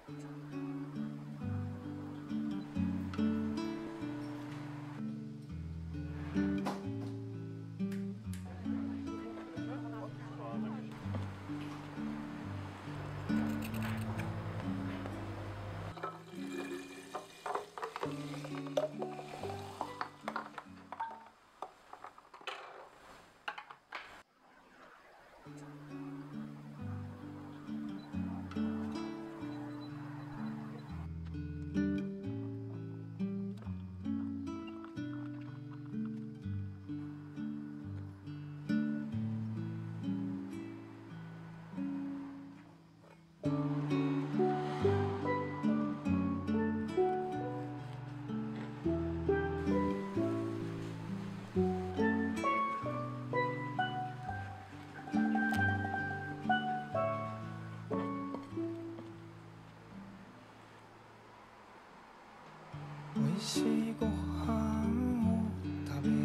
美味しいご飯を食べよ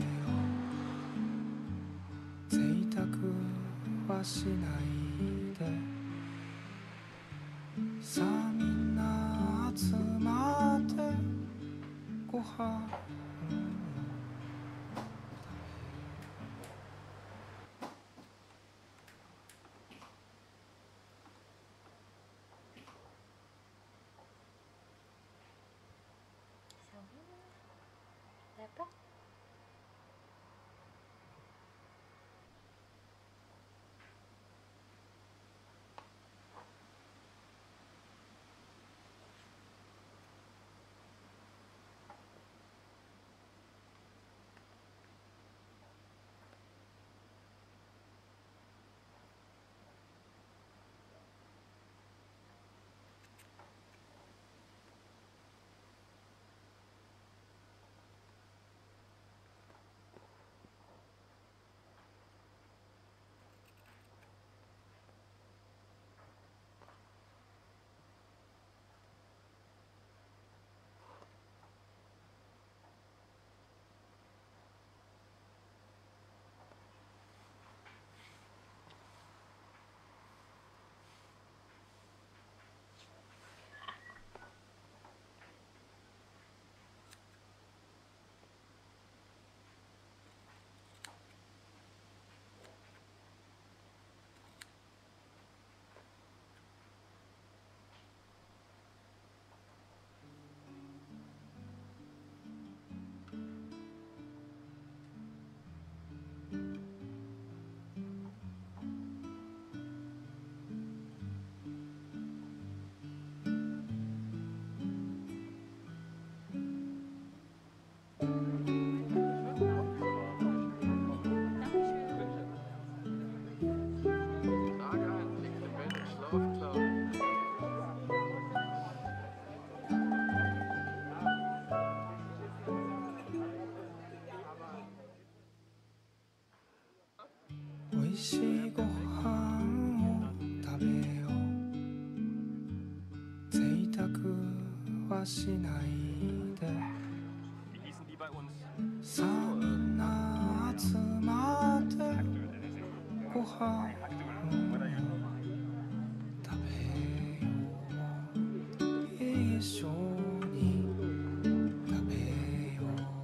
う。贅沢はしないで。さあみんな集まってご飯 Dapat? 美味しいご飯を食べよう。贅沢はしないで。さあみんな集まってご飯食べよう。一緒に食べよう。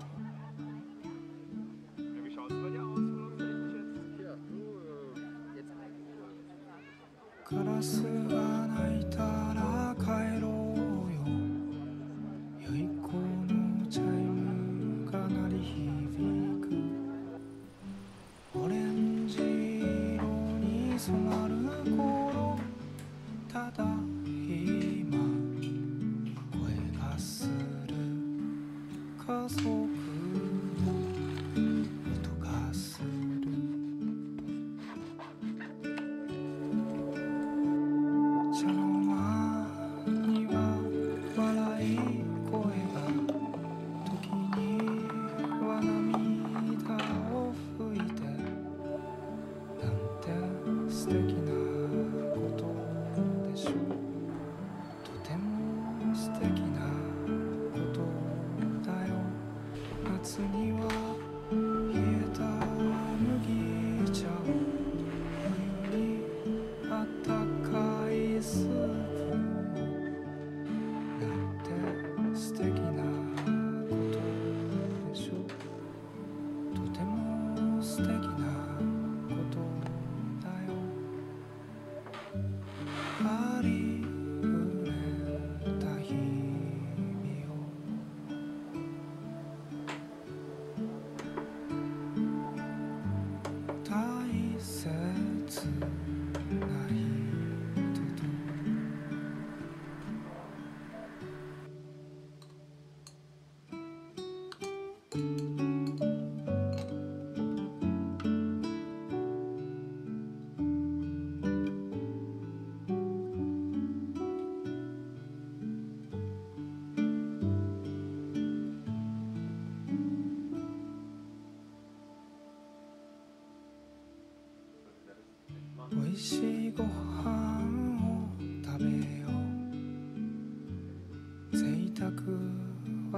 カラスが鳴いたら帰ろうよ。良い子のチャイムが鳴り響く。オレンジ色に染まる頃、ただ今声がする。家族の音がする。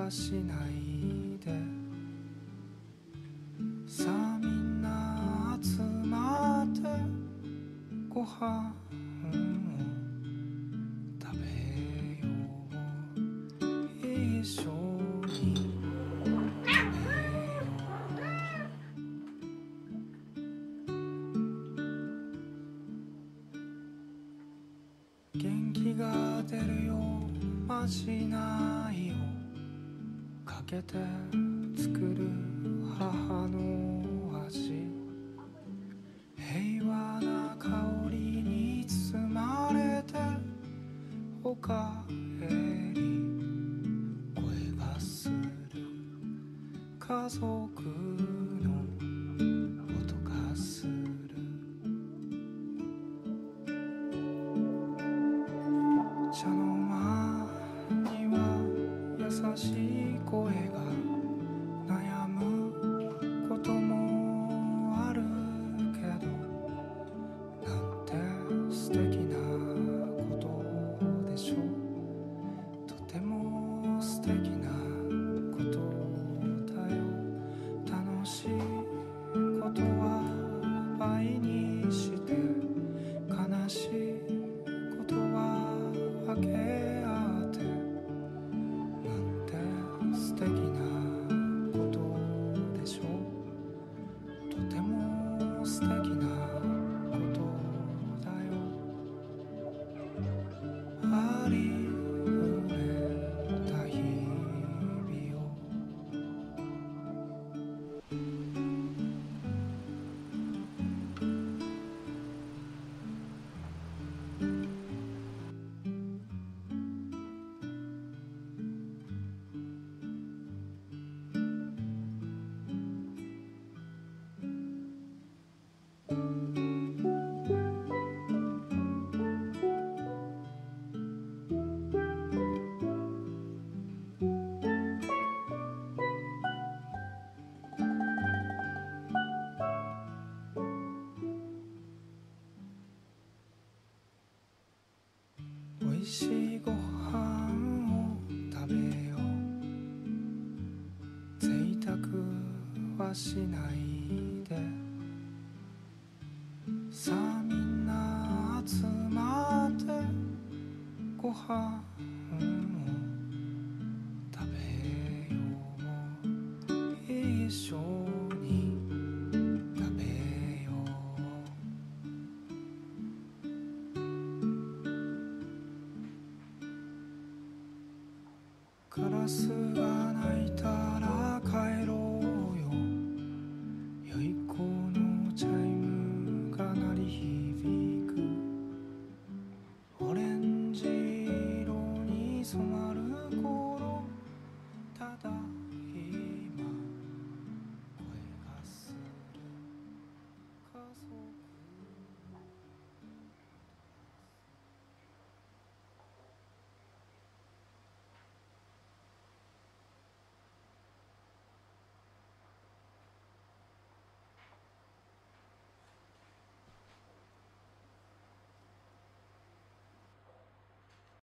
はしないでさあみんな集まってご飯を食べよう一緒に食べよう元気が出るよまじないをかけて作る母の味平和な香りに包まれておかえり声がする家族の音がする茶の間には優しい声が悩むこともあるけどなんて素敵なことでしょうとても素敵なことだよ楽しいことは倍にして悲しいことは分け合ってなんて素敵なことでしょうとても素敵なことだよありふれた日々をおいしいご飯を食べよう贅沢はしないでさあみんな集まってご飯を食べよう一緒に食べようカラスが鳴いた